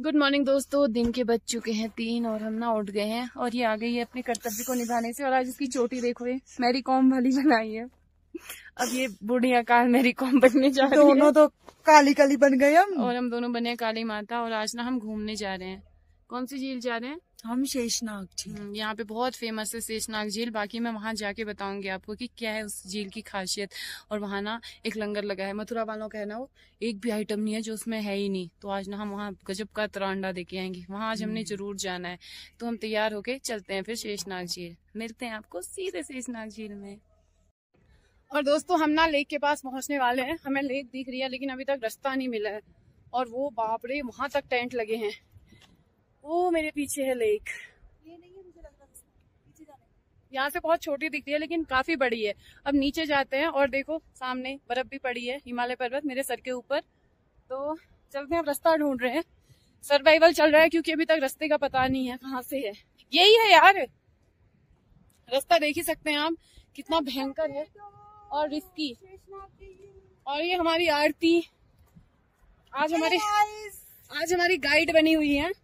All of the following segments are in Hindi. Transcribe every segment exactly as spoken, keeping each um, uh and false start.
गुड मॉर्निंग दोस्तों। दिन के बज चुके हैं तीन और हम ना उठ गए हैं और ये आ गई है अपने कर्तव्य को निभाने से। और आज इसकी चोटी देखो, ये मैरी कॉम वाली बनाई है। अब ये बूढ़िया काल मैरी कॉम बनने जा रही है। दोनों तो काली काली बन गए हम और हम दोनों बने काली माता। और आज ना हम घूमने जा रहे हैं। कौन सी झील जा रहे हैं? हम शेषनाग झील। यहाँ पे बहुत फेमस है शेषनाग झील। बाकी मैं वहां जाके बताऊंगी आपको कि क्या है उस झील की खासियत। और वहां ना एक लंगर लगा है, मथुरा वालों का है ना, वो एक भी आइटम नहीं है जो उसमें है ही नहीं। तो आज ना हम वहाँ गजब का तरांडा देके आएंगे। वहां आज हमने जरूर जाना है। तो हम तैयार होके चलते हैं फिर शेषनाग झील। मिलते हैं आपको सीधे शेषनाग झील में। और दोस्तों हम ना लेक के पास पहुंचने वाले हैं। हमें लेक दिख रही है लेकिन अभी तक रास्ता नहीं मिला है। और वो बाप रे, वहां तक टेंट लगे हैं। वो मेरे पीछे है लेक। ये नहीं है, मुझे लग रहा है पीछे जाना है। यहाँ से बहुत छोटी दिखती है लेकिन काफी बड़ी है। अब नीचे जाते हैं और देखो सामने बर्फ भी पड़ी है, हिमालय पर्वत मेरे सर के ऊपर। तो चलते हैं, अब रास्ता ढूंढ रहे हैं। सर्वाइवल चल रहा है क्योंकि अभी तक रास्ते का पता नहीं है कहाँ से है। यही है यार, रास्ता देख ही सकते हैं आप कितना भयंकर है और रिस्की। और ये हमारी आरती आज हमारी आज हमारी गाइड बनी हुई है।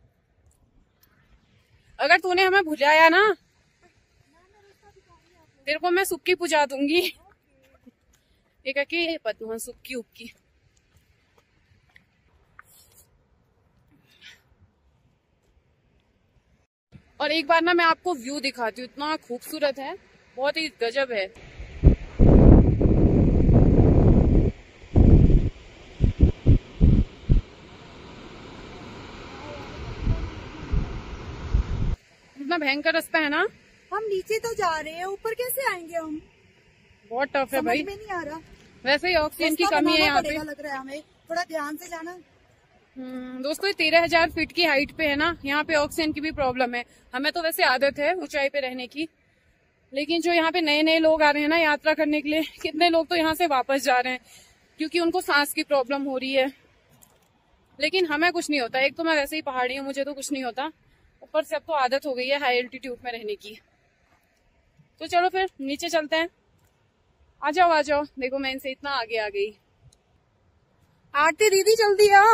अगर तूने हमें भुलाया ना, तेरे को मैं सुक्की पुजा दूंगी। एक अके पतुआ सुक्की उक्की। और एक बार ना मैं आपको व्यू दिखाती हूँ, इतना खूबसूरत है, बहुत ही गजब है। इतना भयंकर रास्ता है ना। हम नीचे तो जा रहे हैं, ऊपर कैसे आएंगे हम? बहुत टफ है भाई, समझ में नहीं आ रहा। वैसे ही ऑक्सीजन की कमी है यहाँ पे। लग रहा है हमें, थोड़ा ध्यान से जाना। हम्म दोस्तों, तेरह हजार फीट की हाइट पे है ना, यहाँ पे ऑक्सीजन की भी प्रॉब्लम है। हमें तो वैसे आदत है ऊंचाई पे रहने की, लेकिन जो यहाँ पे नए नए लोग आ रहे हैं ना यात्रा करने के लिए, कितने लोग तो यहाँ से वापस जा रहे हैं क्योंकि उनको सांस की प्रॉब्लम हो रही है। लेकिन हमें कुछ नहीं होता। एक तो मैं वैसे ही पहाड़ी हूँ, मुझे तो कुछ नहीं होता। ऊपर से अब तो आदत हो गई है हाई एल्टीट्यूड में रहने की। तो चलो फिर नीचे चलते हैं। आ जाओ आ जाओ, देखो मैं इनसे इतना आगे आ गई। आरती दीदी जल्दी आ।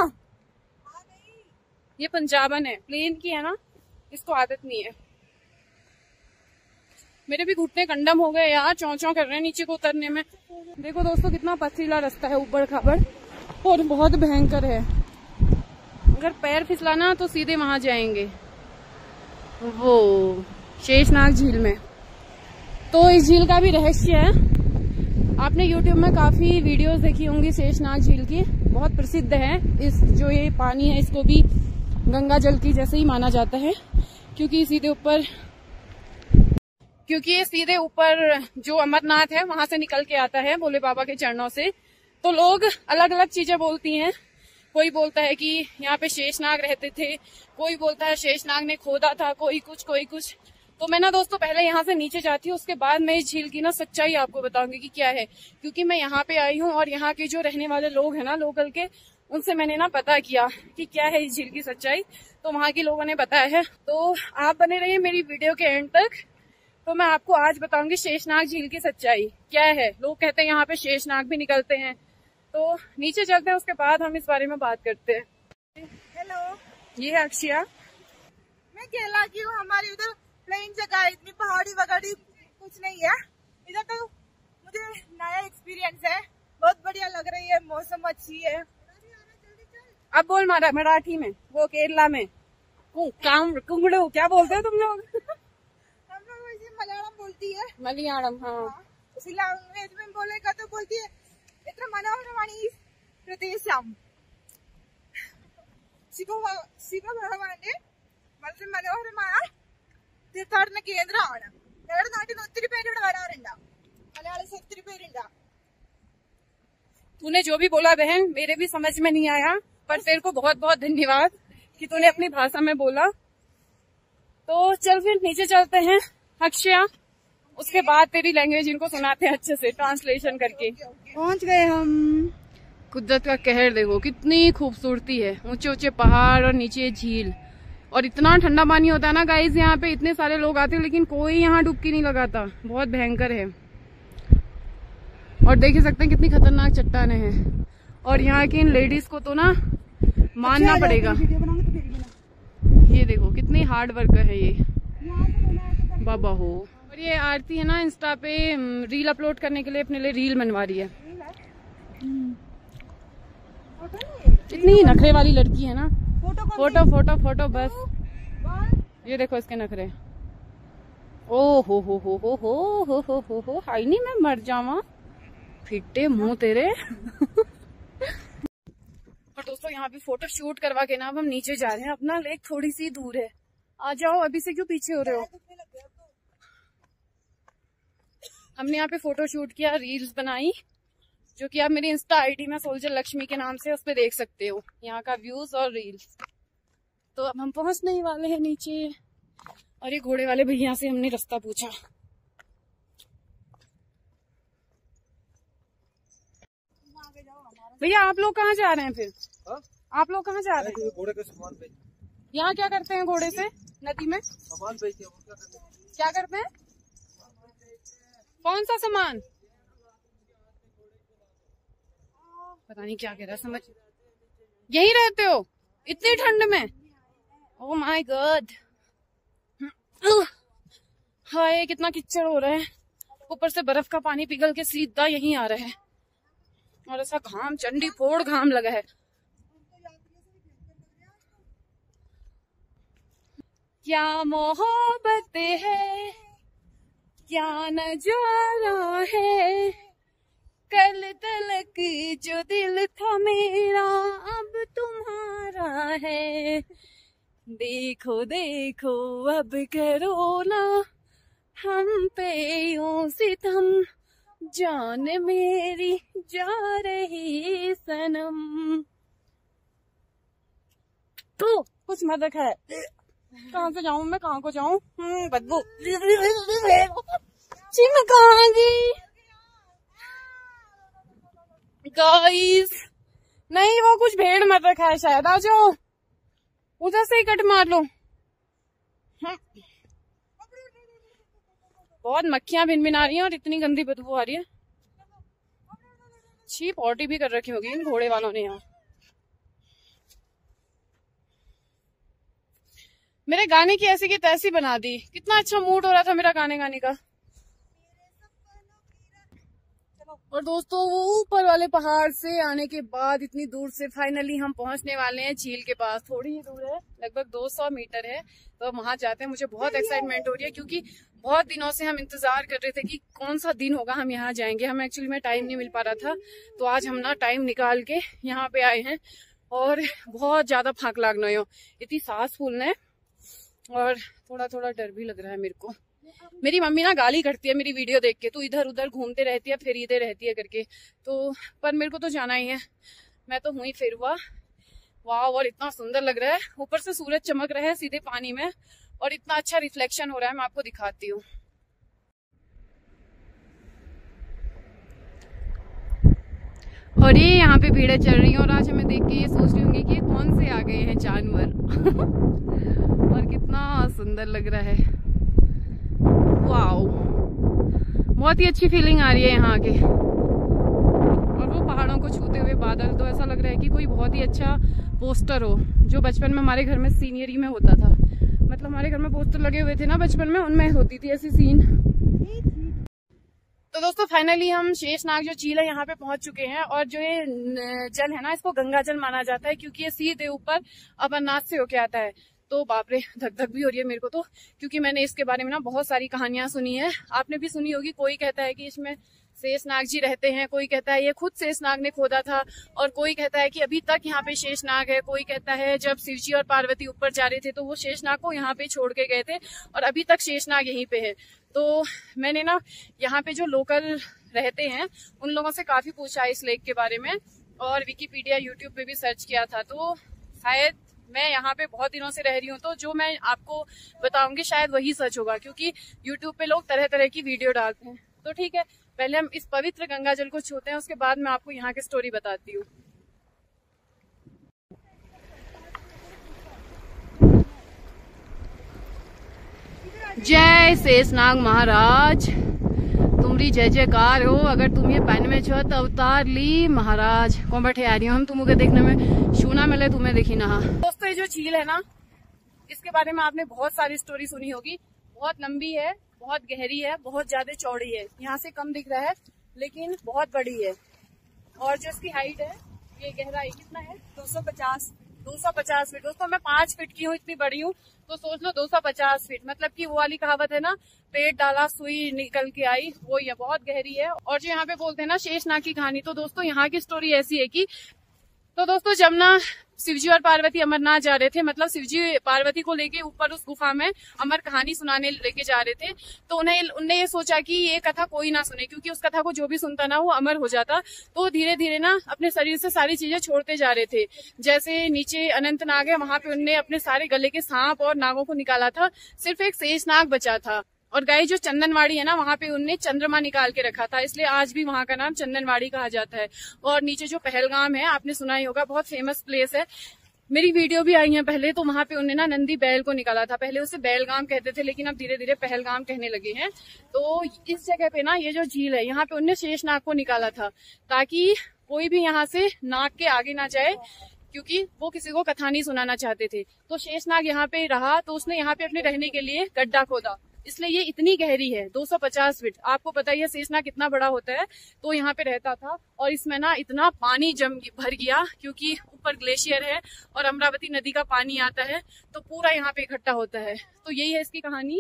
ये पंजाबन है, प्लेन की है ना, इसको आदत नहीं है। मेरे भी घुटने कंडम हो गए यार, चौं चौं कर रहे हैं नीचे को उतरने में। देखो दोस्तों कितना पथरीला रास्ता है, ऊबड़ खाबड़ और बहुत भयंकर है। अगर पैर फिसलाना तो सीधे वहां जाएंगे, वो शेषनाग झील में। तो इस झील का भी रहस्य है। आपने YouTube में काफी वीडियोस देखी होंगी शेषनाग झील की, बहुत प्रसिद्ध है। इस जो ये पानी है इसको भी गंगा जल की जैसे ही माना जाता है, क्योंकि सीधे ऊपर क्योंकि ये सीधे ऊपर जो अमरनाथ है वहां से निकल के आता है, भोले बाबा के चरणों से। तो लोग अलग अलग चीजें बोलती हैं। कोई बोलता है कि यहाँ पे शेषनाग रहते थे, कोई बोलता है शेषनाग ने खोदा था, कोई कुछ कोई कुछ। तो मैं ना दोस्तों पहले यहाँ से नीचे जाती हूँ, उसके बाद मैं इस झील की ना सच्चाई आपको बताऊंगी कि क्या है। क्योंकि मैं यहाँ पे आई हूँ और यहाँ के जो रहने वाले लोग हैं ना लोकल के, उनसे मैंने ना पता किया कि क्या है इस झील की सच्चाई। तो वहाँ के लोगों ने बताया है। तो आप बने रहिए मेरी वीडियो के एंड तक। तो मैं आपको आज बताऊंगी शेषनाग झील की सच्चाई क्या है। लोग कहते हैं यहाँ पे शेषनाग भी निकलते हैं। तो नीचे चलते हैं, उसके बाद हम इस बारे में बात करते हैं। हेलो, ये है अक्षया। मैं केरला की हूँ। हमारी उधर प्लेन जगह है, इतनी पहाड़ी वगैरह कुछ नहीं है। इधर तो मुझे नया एक्सपीरियंस है, बहुत बढ़िया लग रही है, मौसम अच्छी है। अब बोल मारा मराठी में, वो केरला में काम कुंगड़ो क्या बोलते हो तुम लोग? हम लोग वैसे मलयालम बोलती है। मलयालम, हाँ। उसी लैंग्वेज में बोलेगा तो बोलती है इतना मनोहरमाणी प्रदेशम शिव शिव ഭഗവാന്റെ വളരെ മനോഹരമായ തീർത്ഥാടന കേന്ദ്രമാണ്. ഞങ്ങളുടെ നാട്ടിൽ നിന്ന് ഒത്തിരി പേര് ഇവിടെ വരാറുണ്ട്, മലയാളീസ് ഒത്തിരി പേരുണ്ട്। तूने जो भी बोला बहन मेरे भी समझ में नहीं आया, पर तेरे को बहुत बहुत धन्यवाद कि तूने अपनी भाषा में बोला। तो चल फिर नीचे चलते हैं अक्षया, उसके बाद तेरी लैंग्वेज इनको सुनाते हैं अच्छे से ट्रांसलेशन करके। पहुंच गए हम। कुदरत का कहर देखो कितनी खूबसूरती है, ऊंचे ऊंचे पहाड़ और नीचे झील। और इतना ठंडा पानी होता है ना गाइस, यहाँ पे इतने सारे लोग आते हैं लेकिन कोई यहाँ डुबकी नहीं लगाता, बहुत भयंकर है। और देख ही सकते हैं कितनी खतरनाक चट्टानें हैं। और यहाँ की इन लेडीज को तो ना मानना पड़ेगा। ये देखो कितनी हार्ड वर्कर है ये बाबा हो। और ये आरती है ना, इंस्टा पे रील अपलोड करने के लिए अपने लिए रील बनवा रही है। इतनी नखरे वाली लड़की है ना। फोटो फोटो फोटो बस। ये देखो इसके नखरे। ओ हो हो हो हो हो हो हो हो हो हाई नहीं, मैं मर जावा फिटे मुंह तेरे। और दोस्तों यहाँ पे फोटो शूट करवा के ना अब हम नीचे जा रहे हैं। अपना लेक थोड़ी सी दूर है, आ जाओ, अभी से क्यों पीछे हो रहे हो। हमने यहाँ पे फोटो शूट किया, रील्स बनाई, जो कि आप मेरी इंस्टा आईडी में सोल्जर लक्ष्मी के नाम से उस पर देख सकते हो यहाँ का व्यूज और रील्स। तो अब हम पहुंचने ही वाले हैं नीचे। और ये घोड़े वाले भैया से हमने रास्ता पूछा। भैया आप लोग कहाँ जा रहे हैं फिर? हा? आप लोग कहाँ जा रहे हैं? घोड़े का सामान बेच। यहाँ क्या करते हैं घोड़े से? नदी में सामान बेचते हैं। क्या करते हैं? कौन सा सामान? पता नहीं क्या कह रहा, समझ। यही रहते हो इतनी ठंड में? ओह माय गॉड, हाय कितना कीचड़ हो रहा है। ऊपर से बर्फ का पानी पिघल के सीधा यहीं आ रहा है और ऐसा घाम, चंडी फोड़ घाम लगा है। क्या मोहब्बत है, क्या नजारा है, कल तलक जो दिल था मेरा अब तुम्हारा है। देखो देखो अब करो ना हम पे यूं सितम, जान मेरी जा रही सनम। तो कुछ मत रखा है। कहाँ से जाऊं मैं, कहाँ को जाऊं? हम्म बदबू जी, मैं कहाँ गई गाइस? नहीं वो कुछ भेड़ मत रखा है शायद। आ जाओ, उधर से ही कट मार लो। बहुत मक्खियां भिन भिन आ रही हैं और इतनी गंदी बदबू आ रही है। छी पॉटी भी कर रखी होगी इन घोड़े वालों ने यहाँ। मेरे गाने की ऐसी की तैसी बना दी। कितना अच्छा मूड हो रहा था मेरा गाने गाने का। और दोस्तों वो ऊपर वाले पहाड़ से आने के बाद इतनी दूर से फाइनली हम पहुंचने वाले हैं झील के पास। थोड़ी ही दूर है, लगभग दो सौ मीटर है, तो वहां जाते हैं। मुझे बहुत एक्साइटमेंट हो रही है क्योंकि बहुत दिनों से हम इंतजार कर रहे थे कि कौन सा दिन होगा हम यहाँ जाएंगे। हम एक्चुअली में टाइम नहीं मिल पा रहा था, तो आज हम ना टाइम निकाल के यहाँ पे आए हैं। और बहुत ज्यादा फाक लागना हो, इतनी सांस फूलना है और थोड़ा थोड़ा डर भी लग रहा है मेरे को। मेरी मम्मी ना गाली करती है मेरी वीडियो देख के, तू इधर उधर घूमते रहती है फिर इधर रहती है करके। तो पर मेरे को तो जाना ही है, मैं तो हुई फिर हुआ। वाह, और इतना सुंदर लग रहा है। ऊपर से सूरज चमक रहा है सीधे पानी में और इतना अच्छा रिफ्लेक्शन हो रहा है। मैं आपको दिखाती हूँ। और ये यहाँ पे भीड़ें चल रही हैं और आज हमें देख के ये सोच रही होंगी कि कौन से आ गए हैं जानवर। और कितना सुंदर लग रहा है। वाओ, बहुत ही अच्छी फीलिंग आ रही है यहाँ आके। और वो पहाड़ों को छूते हुए बादल, तो ऐसा लग रहा है कि कोई बहुत ही अच्छा पोस्टर हो, जो बचपन में हमारे घर में सीनियरी में होता था। मतलब हमारे घर में पोस्टर लगे हुए थे ना बचपन में, उनमें होती थी ऐसी सीन। तो दोस्तों फाइनली हम शेषनाग जो झील है यहाँ पे पहुंच चुके हैं। और जो ये जल है ना, इसको गंगा जल माना जाता है क्योंकि ये सीधे ऊपर अमरनाथ से होके आता है। तो बाप रे, धक धक भी हो रही है मेरे को तो, क्योंकि मैंने इसके बारे में ना बहुत सारी कहानियां सुनी है। आपने भी सुनी होगी। कोई कहता है कि इसमें शेषनाग जी रहते हैं, कोई कहता है ये खुद शेषनाग ने खोदा था, और कोई कहता है कि अभी तक यहाँ पे शेषनाग है। कोई कहता है जब शिवजी और पार्वती ऊपर जा रहे थे तो वो शेषनाग को यहाँ पे छोड़ के गए थे और अभी तक शेषनाग यहीं पे है। तो मैंने ना यहाँ पे जो लोकल रहते हैं उन लोगों से काफी पूछा इस लेक के बारे में, और विकिपीडिया यूट्यूब पे भी सर्च किया था। तो शायद मैं यहाँ पे बहुत दिनों से रह रही हूँ, तो जो मैं आपको बताऊंगी शायद वही सच होगा, क्योंकि यूट्यूब पे लोग तरह तरह की वीडियो डालते हैं। तो ठीक है, पहले हम इस पवित्र गंगा जल को छूते हैं, उसके बाद मैं आपको यहाँ की स्टोरी बताती हूँ। जय शेषनाग महाराज, तुमरी जय जयकार हो। अगर तुम ये पैन में छो तो अवतार ली महाराज। कौन बैठे आ रही हो हम तुमको देखने में, शूना मिले तुम्हें देखी ना। दोस्तों ये जो झील है ना, इसके बारे में आपने बहुत सारी स्टोरी सुनी होगी। बहुत लंबी है, बहुत गहरी है, बहुत ज्यादा चौड़ी है। यहाँ से कम दिख रहा है लेकिन बहुत बड़ी है। और जो इसकी हाइट है, ये गहराई कितना है, दो सौ पचास दो सौ पचास फीट। दोस्तों मैं पांच फीट की हूँ, इतनी बड़ी हूँ, तो सोच लो दो सौ पचास फीट। मतलब कि वो वाली कहावत है ना, पेट डाला सुई निकल के आई, वो ये बहुत गहरी है। और जो यहाँ पे बोलते हैं ना शेषनाग की कहानी, तो दोस्तों यहाँ की स्टोरी ऐसी है कि तो दोस्तों जब ना शिवजी और पार्वती अमरनाथ जा रहे थे, मतलब शिवजी पार्वती को लेके ऊपर उस गुफा में अमर कहानी सुनाने लेके जा रहे थे, तो उन्हें उनने ये सोचा कि ये कथा कोई ना सुने, क्योंकि उस कथा को जो भी सुनता ना वो अमर हो जाता। तो धीरे धीरे ना अपने शरीर से सारी चीजें छोड़ते जा रहे थे। जैसे नीचे अनंत नाग है, वहां पे उनने अपने सारे गले के सांप और नागों को निकाला था, सिर्फ एक शेष नाग बचा था। और गाय जो चंदनवाड़ी है ना, वहां पे उनने चंद्रमा निकाल के रखा था, इसलिए आज भी वहां का नाम चंदनवाड़ी कहा जाता है। और नीचे जो पहलगाम है, आपने सुना ही होगा, बहुत फेमस प्लेस है, मेरी वीडियो भी आई है पहले, तो वहां पे उन्होंने ना नंदी बैल को निकाला था। पहले उसे बैलगाम कहते थे, लेकिन अब धीरे धीरे पहलगाम कहने लगे हैं। तो इस जगह पे ना ये जो झील है, यहाँ पे उनने शेष नाग को निकाला था, ताकि कोई भी यहाँ से नाग के आगे ना जाए, क्योंकि वो किसी को कथा नहीं सुनाना चाहते थे। तो शेष नाग यहाँ पे रहा, तो उसने यहाँ पे अपने रहने के लिए गड्ढा खोदा, इसलिए ये इतनी गहरी है, दो सौ पचास फीट। आपको पता ही है शेषनाग कितना बड़ा होता है, तो यहाँ पे रहता था। और इसमें ना इतना पानी जम भर गया, क्योंकि ऊपर ग्लेशियर है और अमरावती नदी का पानी आता है, तो पूरा यहाँ पे इकट्ठा होता है। तो यही है इसकी कहानी।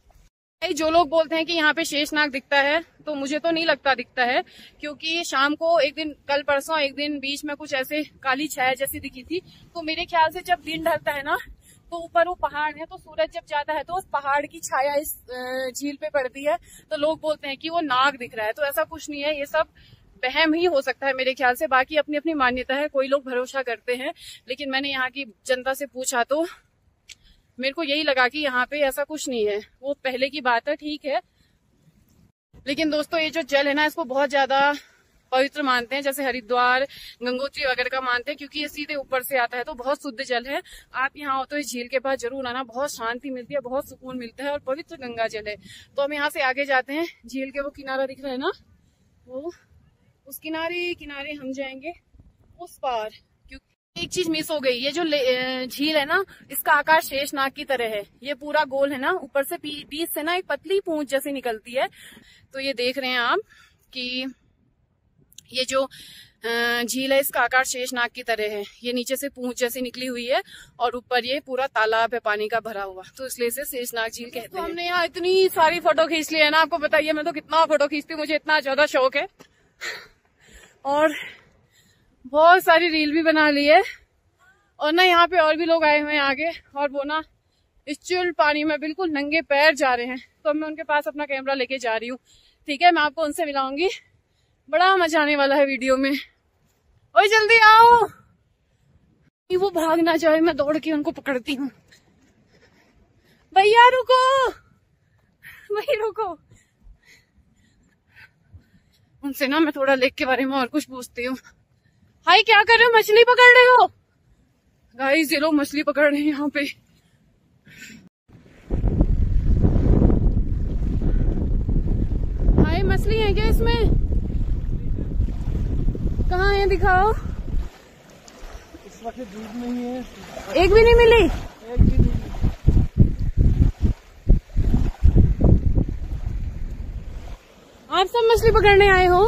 जो लोग बोलते हैं कि यहाँ पे शेषनाग दिखता है, तो मुझे तो नहीं लगता दिखता है, क्योंकि शाम को एक दिन, कल परसों एक दिन बीच में कुछ ऐसे काली छाया जैसी दिखी थी। तो मेरे ख्याल से जब दिन ढलता है ना, तो ऊपर वो पहाड़ है, तो सूरज जब जाता है तो उस पहाड़ की छाया इस झील पे पड़ती है, तो लोग बोलते हैं कि वो नाग दिख रहा है। तो ऐसा कुछ नहीं है, ये सब वहम ही हो सकता है मेरे ख्याल से। बाकी अपनी अपनी मान्यता है, कोई लोग भरोसा करते हैं, लेकिन मैंने यहाँ की जनता से पूछा तो मेरे को यही लगा कि यहाँ पे ऐसा कुछ नहीं है। वो पहले की बात है, ठीक है, लेकिन दोस्तों ये जो जल है ना, इसको बहुत ज्यादा पवित्र मानते हैं, जैसे हरिद्वार, गंगोत्री वगैरह का मानते हैं, क्योंकि ये सीधे ऊपर से आता है, तो बहुत शुद्ध जल है। आप यहाँ हो तो इस झील के पास जरूर आना, बहुत शांति मिलती है, बहुत सुकून मिलता है, और पवित्र गंगा जल है। तो हम यहाँ से आगे जाते हैं, झील के वो किनारा दिख रहा है ना, वो उस किनारे किनारे हम जाएंगे उस पार। क्योंकि एक चीज मिस हो गई, ये जो झील है ना, इसका आकार शेषनाग की तरह है। ये पूरा गोल है ना, ऊपर से बीच से ना एक पतली पूंछ जैसी निकलती है। तो ये देख रहे हैं आप कि ये जो झील है, इसका आकार शेषनाग की तरह है। ये नीचे से पूंछ जैसी निकली हुई है, और ऊपर ये पूरा तालाब है पानी का भरा हुआ, तो इसलिए इसे शेषनाग झील कहते हैं। तो हमने यहाँ इतनी सारी फोटो खींच ली है ना, आपको बताइए मैं तो कितना फोटो खींचती हूँ, मुझे इतना ज्यादा शौक है। और बहुत सारी रील भी बना ली है। और ना यहाँ पे और भी लोग आए हुए हैं आगे, और वो ना इस चिल पानी में बिल्कुल नंगे पैर जा रहे हैं। तो मैं उनके पास अपना कैमरा लेके जा रही हूँ, ठीक है, मैं आपको उनसे मिलाऊंगी। बड़ा मजा आने वाला है वीडियो में। ओए जल्दी आओ, वो भाग ना जाए, मैं दौड़ के उनको पकड़ती हूँ। भैया रुको, वही रुको। उनसे ना मैं थोड़ा लेक के बारे में और कुछ पूछती हूँ। हाय, क्या कर रहे हो? मछली पकड़ रहे हो? गाइस ये लोग मछली पकड़ रहे हैं यहाँ पे। हाय, मछली है क्या इसमें? कहाँ है, दिखाओ। इस वक्त दूध नहीं है, एक भी नहीं मिली। एक भी नहीं। आप सब मछली पकड़ने आए हो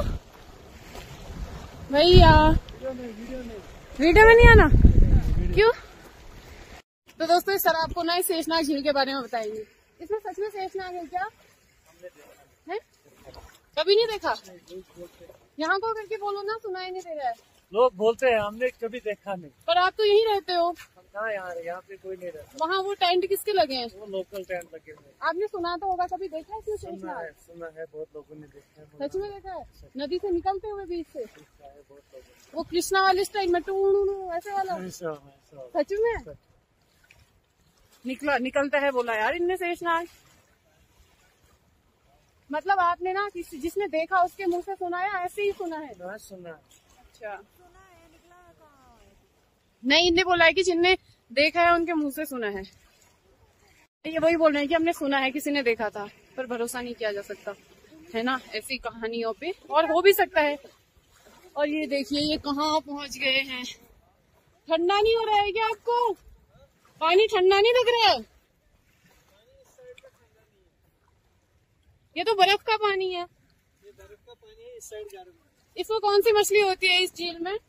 भैया? वीडियो में नहीं आना, क्यों? तो दोस्तों इस तरह आपको ना इस शेषनाग झील के बारे में बताएंगे। इसमें सच में शेषनाग है क्या? है? कभी नहीं देखा? यहाँ को करके बोलो ना, सुनाई नहीं दे रहा है। लोग बोलते हैं, हमने कभी देखा नहीं। पर आप तो यहीं रहते हो। कहाँ यहाँ यहाँ पे कोई नहीं रहता। वहाँ वो टेंट किसके लगे हैं? वो लोकल टेंट लगे हुए। आपने सुना तो होगा, कभी देखा है क्यों सुना शेषनाग? है, सुना है, बहुत लोगों ने देखा है। सच में देखा है? नदी से निकलते हुए बीच से? बहुत लोगों वो कृष्णा वाले स्टाइल में टू ऐसे वाला? ने। सच में निकला निकलता है, बोला यार इनने शेषनाग। मतलब आपने ना किसी जिसने देखा उसके मुंह से सुना है, ऐसे ही सुना है? ना सुना। अच्छा, नहीं, इनने बोला है कि जिनने देखा है उनके मुंह से सुना है। ये वही बोल रहे हैं कि हमने सुना है, किसी ने देखा था, पर भरोसा नहीं किया जा सकता है ना ऐसी कहानियों पे, और हो भी सकता है। और ये देखिए ये कहाँ पहुंच गए हैं। ठंडा नहीं हो रहा है क्या आपको? पानी ठंडा नहीं लग रहा है? ये तो बर्फ का पानी है। ये बर्फ का पानी है, इस साइड गर्म है। इसमें कौन सी मछली होती है इस झील में?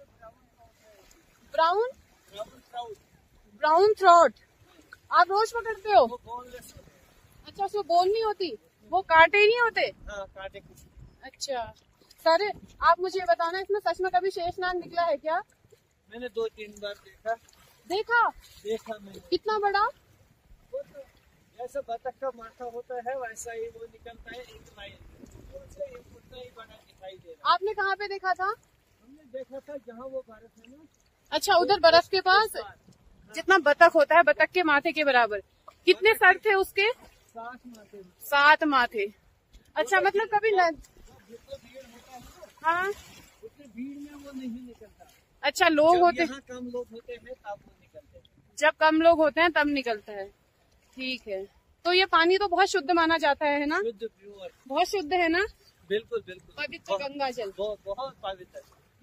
Brown brown trout. Brown trout आप रोज पकड़ते हो? वो बोनलेस होते हैं। अच्छा, उसमें बोल नहीं होती, वो कांटे नहीं होते? हाँ, कांटे कुछ नहीं। अच्छा सर, आप मुझे बताना, इसमें सच में कभी शेषनाग निकला है क्या? मैंने दो तीन बार देखा देखा देखा मैंने। कितना बड़ा? वो तो जैसा बतख का माथा होता है वैसा ही वो निकलता है, एक लाइन उनसे एक उतना ही बड़ा दिखाई दे रहा है। आपने कहाँ पे देखा था? हमने देखा था जहाँ वो बर्फ है ना। अच्छा, उधर बर्फ के पास जितना बतख होता है, बतख के माथे के बराबर। कितने सर थे उसके? सात माथे। सात माथे। अच्छा, मतलब कभी न... जितना भीड़ होता है ना, हाँ, उतनी भीड़ में वो नहीं निकलता। अच्छा, लोग जब होते यहाँ कम लोग होते हैं तब वो निकलते हैं। जब कम लोग होते हैं तब निकलता है। ठीक है, तो ये पानी तो बहुत शुद्ध माना जाता है ना? शुद्ध प्योर, बहुत शुद्ध है ना? बिल्कुल बिल्कुल पवित्र गंगा जल। बहुत बहुत पवित्र।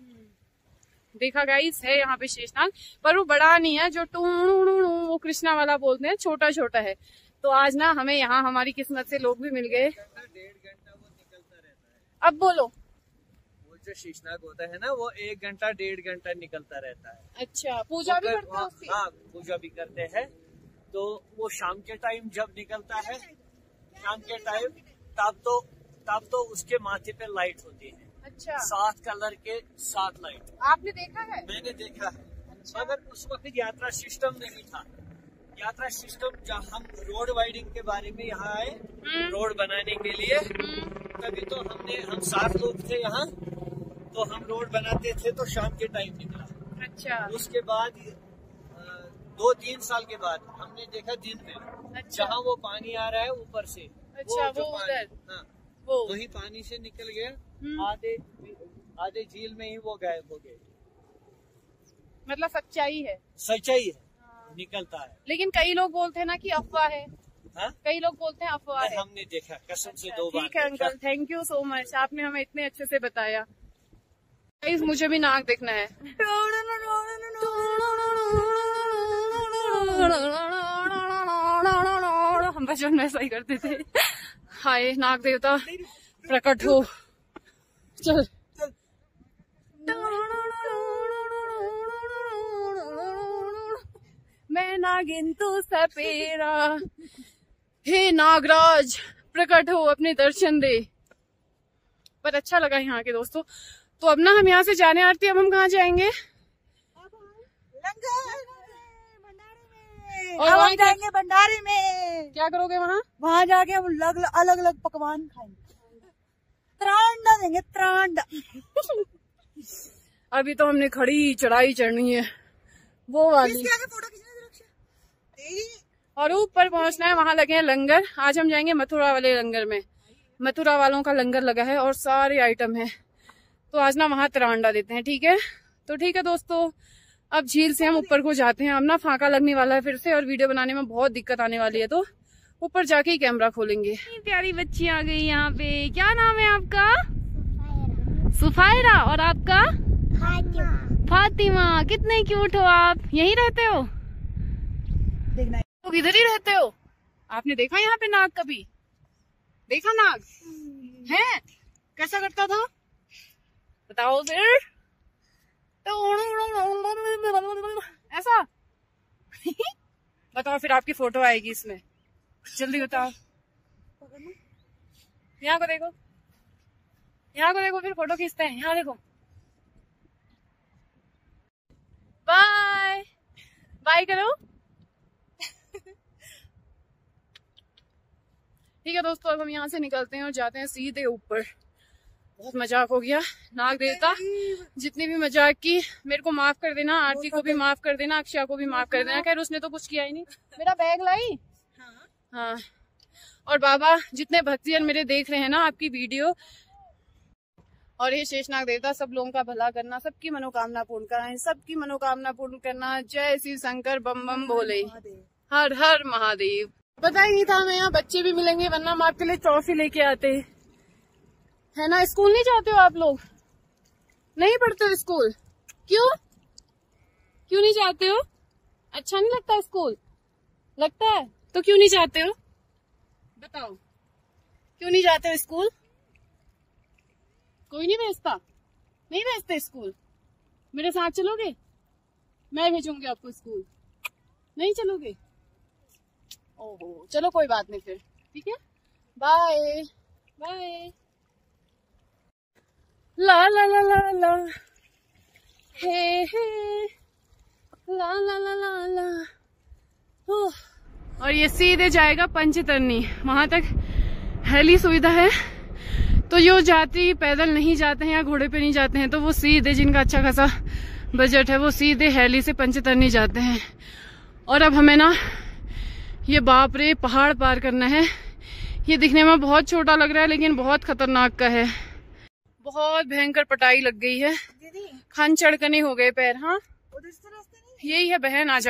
देखा गाइस, है यहाँ पे शेषनाग, पर वो बड़ा नहीं है, जो टू वो कृष्णा वाला बोलते हैं, छोटा छोटा है। तो आज ना हमें यहाँ हमारी किस्मत से लोग भी मिल गए। डेढ़ घंटा वो निकलता रहता है। अब बोलो। वो जो शेषनाग होता है ना, वो एक घंटा डेढ़ घंटा निकलता रहता है। अच्छा, पूजा भी करते हैं उसकी? हाँ, पूजा भी करते हैं। तो वो शाम के टाइम जब निकलता है, शाम के टाइम, तब तो तब तो उसके माथे पे लाइट होती है। अच्छा, सात कलर के सात लाइट। आपने देखा है? मैंने देखा है। अच्छा। मगर उस वक्त यात्रा सिस्टम नहीं था। यात्रा सिस्टम जब हम रोड वाइडिंग के बारे में यहाँ आए, रोड बनाने के लिए, तभी तो हमने हम सात लोग थे यहाँ, तो हम रोड बनाते थे तो शाम के टाइम निकला। अच्छा। उसके बाद दो तीन साल के बाद हमने देखा दिन में। अच्छा। जहाँ वो पानी आ रहा है ऊपर से। अच्छा, जो वो पानी- उधर। हाँ, वो वही पानी से निकल गया। हम्म। आधे आधे झील में ही वो गायब हो गए। मतलब सच्चाई है। सच्चाई है, निकलता है। लेकिन कई लोग बोलते हैं ना कि अफवाह है। हाँ? कई लोग बोलते हैं अफवाह है। हमने देखा, कसम से दो बार ठीक है देखा। Uncle, thank you so much, आपने हमें इतने अच्छे से बताया। गाइस, मुझे भी नाक देखना है। हम बचपन में ऐसा ही करते थे। हाय नाग देवता प्रकट हो। चल, मैं नागिन तू सपेरा, हे नागराज प्रकट हो, अपने दर्शन दे। पर अच्छा लगा यहाँ के दोस्तों। तो अब ना हम यहाँ से जाने आरती, अब हम कहाँ जाएंगे? और और वहाँ हम जाएंगे भंडारे में। क्या करोगे वहाँ? वहाँ जाके हम अलग अलग अलग पकवान खाएंगे, त्रांडा देंगे, त्रांडा। अभी तो हमने खड़ी चढ़ाई चढ़नी है, वो वाली, फोटो खींचना। और ऊपर पहुँचना है। वहाँ लगे हैं लंगर। आज हम जाएंगे मथुरा वाले लंगर में। मथुरा वालों का लंगर लगा है और सारे आइटम है। तो आज ना वहाँ तिरंडा देते हैं। ठीक है, तो ठीक है दोस्तों, अब झील से हम ऊपर को जाते हैं। अब ना फाका लगने वाला है फिर से, और वीडियो बनाने में बहुत दिक्कत आने वाली है, तो ऊपर जाके ही कैमरा खोलेंगे। प्यारी बच्ची आ गई यहाँ पे। क्या नाम है आपका? सुफायरा। और आपका? फातिमा। कितने क्यूट हो आप। यहीं रहते हो? देखना लोग इधर ही रहते हो? आपने देखा यहाँ पे नाग कभी? देखा नाग है? कैसा करता था बताओ फिर। ऐसा बताओ फिर, आपकी फोटो आएगी इसमें, जल्दी बताओ। यहाँ को देखो, यहाँ को देखो, फिर फोटो खींचते हैं। यहाँ देखो। बाय बाय करो। ठीक है दोस्तों, अब हम यहाँ से निकलते हैं और जाते हैं सीधे ऊपर। बहुत मजाक हो गया। नाग देवता जितनी भी मजाक की, मेरे को माफ कर देना, आरती को भी माफ कर देना, अक्षया को भी माफ कर देना। खैर उसने तो कुछ किया ही नहीं। मेरा बैग लाई। हाँ, और बाबा जितने भक्तजन मेरे देख रहे हैं ना आपकी वीडियो, और ये शेषनाग देवता सब लोगों का भला करना, सबकी मनोकामना पूर्ण कराएं, सबकी मनोकामना पूर्ण करना। जय शिव शंकर बम बम बोले, हर हर महादेव। पता ही नहीं था हमें यहाँ बच्चे भी मिलेंगे, वरना हम आपके लिए ट्रॉफी लेके आते है ना। स्कूल नहीं जाते हो आप लोग? नहीं पढ़ते हो स्कूल? क्यों क्यों नहीं जाते हो? अच्छा नहीं लगता स्कूल? लगता है तो क्यों नहीं जाते हो? बताओ, क्यों नहीं जाते हो स्कूल? कोई नहीं भेजता? नहीं भेजते स्कूल? मेरे साथ चलोगे? मैं भेजूंगी आपको स्कूल। नहीं चलोगे? ओहो, चलो कोई बात नहीं फिर, ठीक है, बाय बाय। ला ला ला ला ला हे हे ला ला ला ला ला। और ये सीधे जाएगा पंचतरनी, वहां तक हेली सुविधा है। तो जो यात्री पैदल नहीं जाते हैं या घोड़े पे नहीं जाते हैं तो वो सीधे, जिनका अच्छा खासा बजट है, वो सीधे हेली से पंचतरनी जाते हैं। और अब हमें ना ये बाप रे पहाड़ पार करना है। ये दिखने में बहुत छोटा लग रहा है लेकिन बहुत खतरनाक का है। बहुत भयंकर पटाई लग गई है, खन चढ़कने हो गए पैर। हाँ यही है बहन, आजा।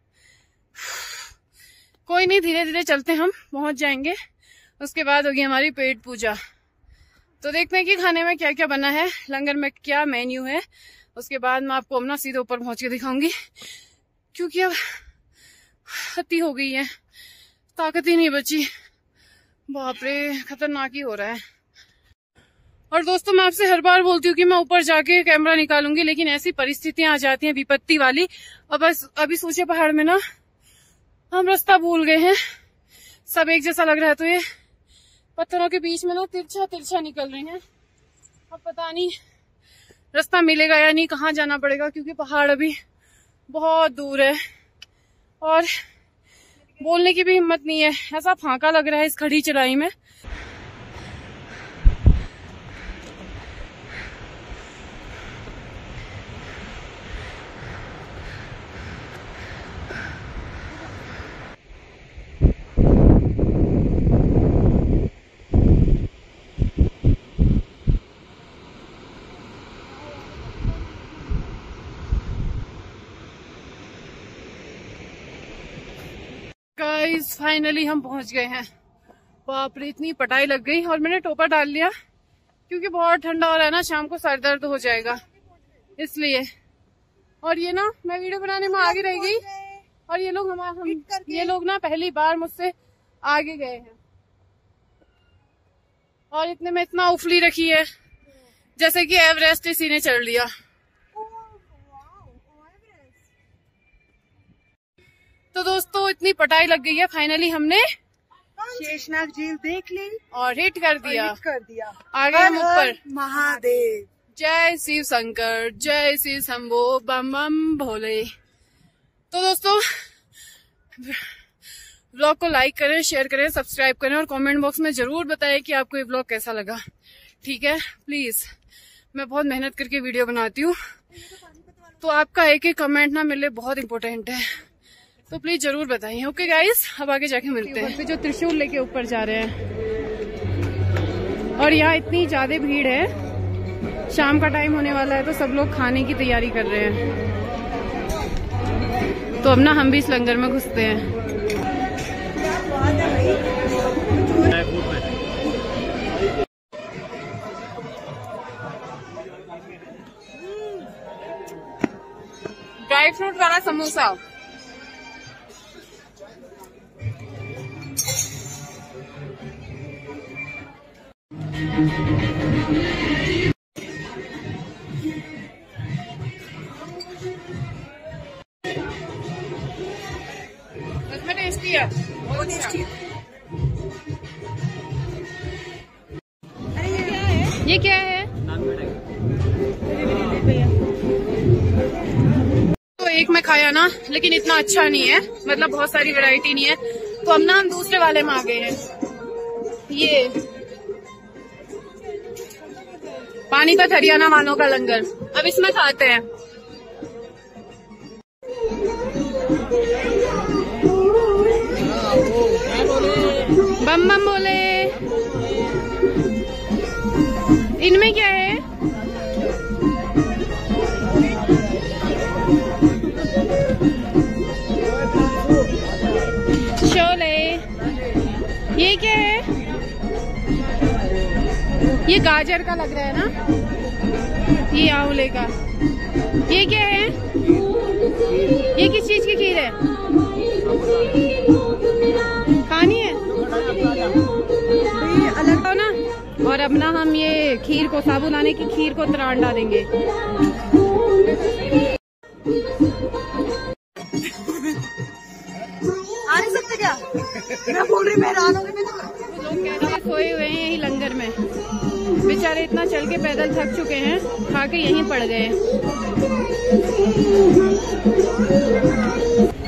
कोई नहीं, धीरे धीरे चलते, हम पहुंच जाएंगे। उसके बाद होगी हमारी पेट पूजा। तो देखते हैं कि खाने में क्या क्या बना है, लंगर में क्या मेन्यू है। उसके बाद मैं आपको अपना सीधे ऊपर पहुंच के दिखाऊंगी, क्योंकि अब हत्ती हो गई है, ताकत ही नहीं बची। बाप रे खतरनाक ही हो रहा है। और दोस्तों मैं आपसे हर बार बोलती हूँ कि मैं ऊपर जाके कैमरा निकालूंगी, लेकिन ऐसी परिस्थितियां आ जाती हैं विपत्ति वाली। और बस अभी सोचे पहाड़ में ना हम रास्ता भूल गए हैं, सब एक जैसा लग रहा है। तो ये पत्थरों के बीच में ना तिरछा तिरछा निकल रहे हैं। अब पता नहीं रास्ता मिलेगा या नहीं, कहाँ जाना पड़ेगा, क्योंकि पहाड़ अभी बहुत दूर है और बोलने की भी हिम्मत नहीं है। ऐसा फांका लग रहा है इस खड़ी चढ़ाई में। गाइस फाइनली हम पहुंच गए हैं। बाप रे इतनी पटाई लग गई। और मैंने टोपा डाल लिया क्योंकि बहुत ठंडा हो रहा है ना, शाम को सर दर्द हो जाएगा इसलिए। और ये ना मैं वीडियो बनाने में आगे रह गई और ये लोग हम, हम ये लोग ना पहली बार मुझसे आगे गए हैं और इतने में इतना उफली रखी है जैसे कि एवरेस्ट इसी ने चढ़ लिया। तो दोस्तों इतनी पटाई लग गई है, फाइनली हमने शेषनाग झील देख ली और हिट कर दिया, हिट कर दिया। आगे हम ऊपर। महादेव जय शिव शंकर, जय शिव शंभो, बम बम भोले। तो दोस्तों व्लॉग को लाइक करें, शेयर करें, सब्सक्राइब करें और कमेंट बॉक्स में जरूर बताएं कि आपको ये व्लॉग कैसा लगा। ठीक है प्लीज, मैं बहुत मेहनत करके वीडियो बनाती हूँ तो आपका एक एक कमेंट ना मेरे लिए बहुत इंपॉर्टेंट है, तो प्लीज जरूर बताइए। ओके गाइस, अब आगे जाके मिलते हैं। पे जो त्रिशूल लेके ऊपर जा रहे हैं और यहाँ इतनी ज्यादा भीड़ है, शाम का टाइम होने वाला है तो सब लोग खाने की तैयारी कर रहे हैं। तो अब ना हम भी इस लंगर में घुसते हैं। ड्राई फ्रूट वाला समोसा। इसमें टेस्टी है, बहुत टेस्टी है। अरे ये क्या है? ये क्या है? तो एक में खाया ना, लेकिन इतना अच्छा नहीं है, मतलब बहुत सारी वैरायटी नहीं है। तो अब ना हम दूसरे वाले में आ गए हैं। ये पानीपत हरियाणा वालों का लंगर, अब इसमें खाते हैं। बम बम बोले। इनमें क्या है? शोले। ये क्या है? ये गाजर का लग रहा है ना, ये आंवले का। ये क्या है? ये किस चीज की खीर है? खानी है? ये अलग हो ना। और अब ना हम ये खीर को, साबूदाने की खीर को त्रांडा देंगे। आ नहीं सकते क्या? मैं बोल रही मैं हैरान हो गई। मैं तो लोग कैसे सोए हुए हैं यही लंगर में, बेचारे इतना चल के पैदल थक चुके हैं, खा के यहीं पड़ गए।